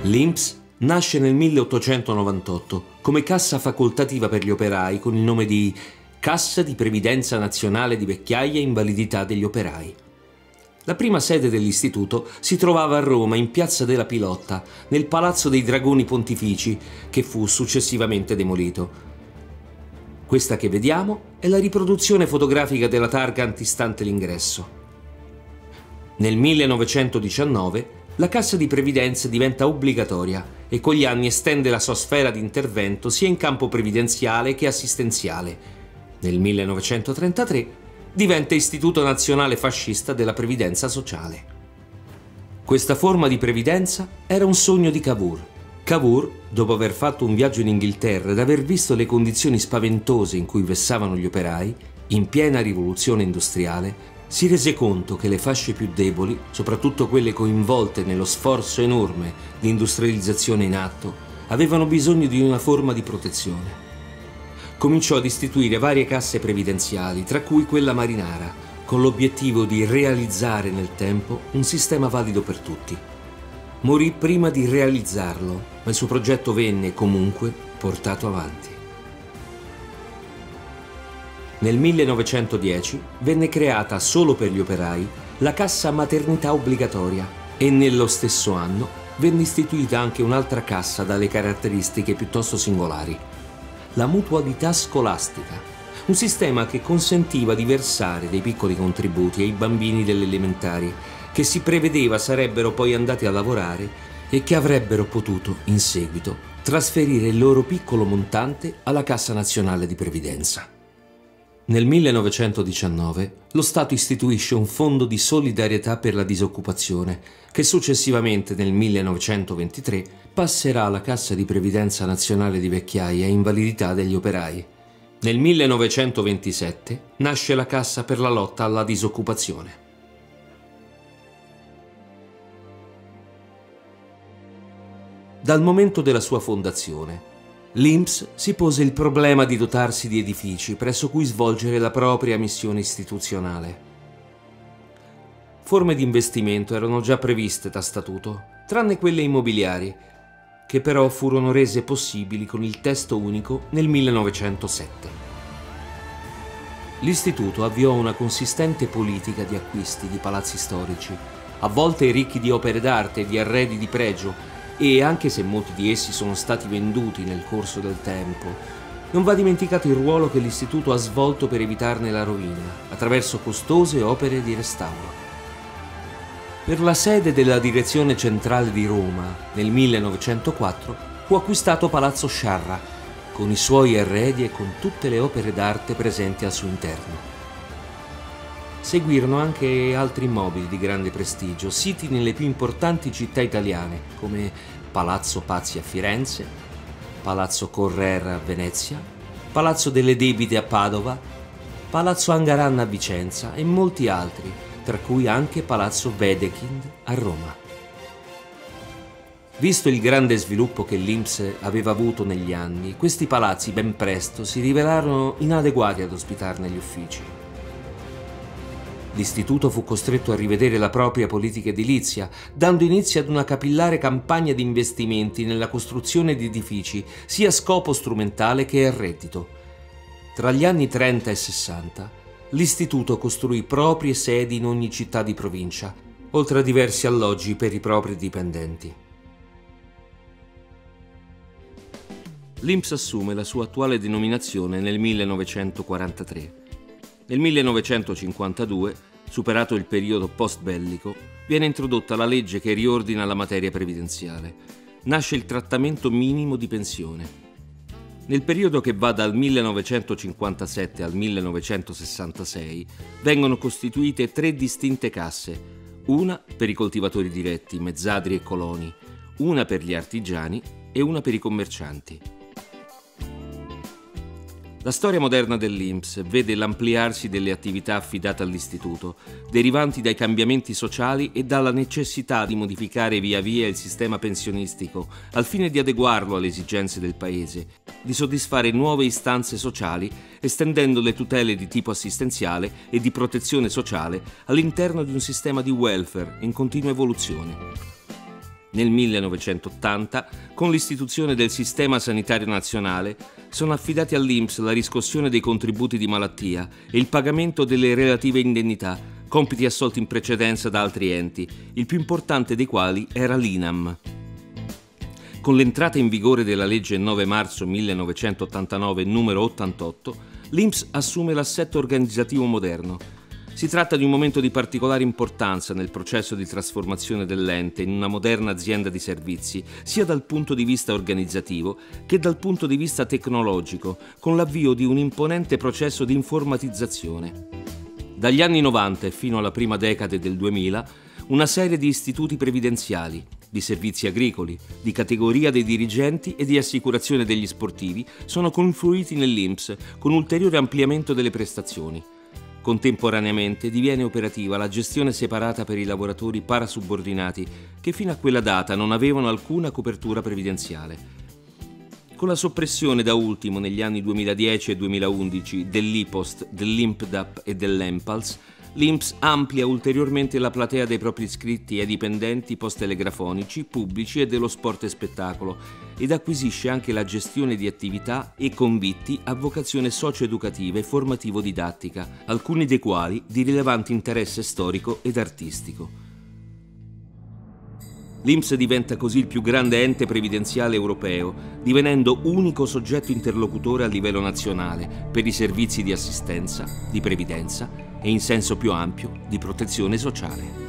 L'INPS nasce nel 1898 come cassa facoltativa per gli operai con il nome di Cassa di Previdenza Nazionale di Vecchiaia e Invalidità degli Operai. La prima sede dell'istituto si trovava a Roma, in Piazza della Pilotta, nel Palazzo dei Dragoni Pontifici, che fu successivamente demolito. Questa che vediamo è la riproduzione fotografica della targa antistante l'ingresso. Nel 1919 la cassa di previdenza diventa obbligatoria e con gli anni estende la sua sfera di intervento sia in campo previdenziale che assistenziale. Nel 1933 diventa Istituto Nazionale Fascista della Previdenza Sociale. Questa forma di previdenza era un sogno di Cavour. Cavour, dopo aver fatto un viaggio in Inghilterra ed aver visto le condizioni spaventose in cui vessavano gli operai, in piena rivoluzione industriale, si rese conto che le fasce più deboli, soprattutto quelle coinvolte nello sforzo enorme di industrializzazione in atto, avevano bisogno di una forma di protezione. Cominciò ad istituire varie casse previdenziali, tra cui quella marinara, con l'obiettivo di realizzare nel tempo un sistema valido per tutti. Morì prima di realizzarlo, ma il suo progetto venne comunque portato avanti. Nel 1910 venne creata solo per gli operai la cassa maternità obbligatoria e nello stesso anno venne istituita anche un'altra cassa dalle caratteristiche piuttosto singolari: la mutualità scolastica, un sistema che consentiva di versare dei piccoli contributi ai bambini delle elementari che si prevedeva sarebbero poi andati a lavorare e che avrebbero potuto, in seguito, trasferire il loro piccolo montante alla Cassa Nazionale di Previdenza. Nel 1919 lo Stato istituisce un fondo di solidarietà per la disoccupazione che successivamente nel 1923 passerà alla Cassa di Previdenza Nazionale di Vecchiaia e Invalidità degli Operai. Nel 1927 nasce la Cassa per la lotta alla disoccupazione. Dal momento della sua fondazione, l'INPS si pose il problema di dotarsi di edifici presso cui svolgere la propria missione istituzionale. Forme di investimento erano già previste da statuto, tranne quelle immobiliari, che però furono rese possibili con il testo unico nel 1907. L'istituto avviò una consistente politica di acquisti di palazzi storici, a volte ricchi di opere d'arte e di arredi di pregio, e anche se molti di essi sono stati venduti nel corso del tempo, non va dimenticato il ruolo che l'istituto ha svolto per evitarne la rovina, attraverso costose opere di restauro. Per la sede della Direzione Centrale di Roma, nel 1904, fu acquistato Palazzo Sciarra, con i suoi arredi e con tutte le opere d'arte presenti al suo interno. Seguirono anche altri immobili di grande prestigio, siti nelle più importanti città italiane, come Palazzo Pazzi a Firenze, Palazzo Correr a Venezia, Palazzo delle Debite a Padova, Palazzo Angaranna a Vicenza e molti altri, tra cui anche Palazzo Wedekind a Roma. Visto il grande sviluppo che l'INPS aveva avuto negli anni, questi palazzi ben presto si rivelarono inadeguati ad ospitarne gli uffici. L'istituto fu costretto a rivedere la propria politica edilizia, dando inizio ad una capillare campagna di investimenti nella costruzione di edifici, sia a scopo strumentale che a reddito. Tra gli anni 30 e 60, l'istituto costruì proprie sedi in ogni città di provincia, oltre a diversi alloggi per i propri dipendenti. L'INPS assume la sua attuale denominazione nel 1943. Nel 1952, superato il periodo post-bellico, viene introdotta la legge che riordina la materia previdenziale. Nasce il trattamento minimo di pensione. Nel periodo che va dal 1957 al 1966 vengono costituite 3 distinte casse, una per i coltivatori diretti, mezzadri e coloni, una per gli artigiani e una per i commercianti. La storia moderna dell'INPS vede l'ampliarsi delle attività affidate all'istituto, derivanti dai cambiamenti sociali e dalla necessità di modificare via via il sistema pensionistico, al fine di adeguarlo alle esigenze del Paese, di soddisfare nuove istanze sociali, estendendo le tutele di tipo assistenziale e di protezione sociale all'interno di un sistema di welfare in continua evoluzione. Nel 1980, con l'istituzione del Sistema Sanitario Nazionale, sono affidati all'INPS la riscossione dei contributi di malattia e il pagamento delle relative indennità, compiti assolti in precedenza da altri enti, il più importante dei quali era l'INAM. Con l'entrata in vigore della legge 9 marzo 1989 numero 88, l'INPS assume l'assetto organizzativo moderno. Si tratta di un momento di particolare importanza nel processo di trasformazione dell'ente in una moderna azienda di servizi, sia dal punto di vista organizzativo che dal punto di vista tecnologico, con l'avvio di un imponente processo di informatizzazione. Dagli anni 90 e fino alla prima decade del 2000, una serie di istituti previdenziali, di servizi agricoli, di categoria dei dirigenti e di assicurazione degli sportivi sono confluiti nell'INPS con ulteriore ampliamento delle prestazioni. Contemporaneamente diviene operativa la gestione separata per i lavoratori parasubordinati che fino a quella data non avevano alcuna copertura previdenziale. Con la soppressione da ultimo negli anni 2010 e 2011 dell'IPOST, dell'INPDAP e dell'ENPALS, l'INPS amplia ulteriormente la platea dei propri iscritti ai dipendenti post-telegrafonici, pubblici e dello sport e spettacolo ed acquisisce anche la gestione di attività e convitti a vocazione socio-educativa e formativo-didattica, alcuni dei quali di rilevante interesse storico ed artistico. L'INPS diventa così il più grande ente previdenziale europeo, divenendo unico soggetto interlocutore a livello nazionale per i servizi di assistenza, di previdenza e in senso più ampio di protezione sociale.